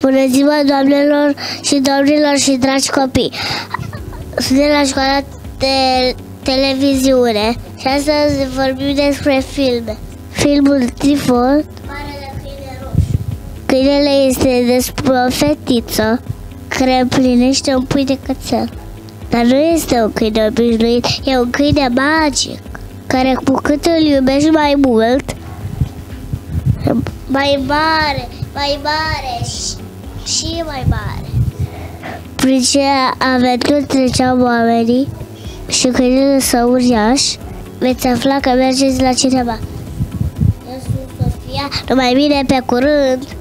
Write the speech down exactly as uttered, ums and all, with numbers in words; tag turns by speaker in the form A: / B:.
A: Bună ziua, doamnelor și domnilor și dragi copii! Sunt de la școala de televiziune și astăzi vorbim despre filme. Filmul Trifon, Marele Câine Roșu. Câinele este despre o fetiță care împlinește un pui de cățel. Dar nu este un câine obișnuit, e un câine magic, care cu cât îl iubești mai mult, mai mare, mai mare și, și mai mare. Prin ce aventuri treceau oamenii și câinele său uriaș, veți afla că mergeți la cineva. Eu sunt Sofia, numai bine, pe curând!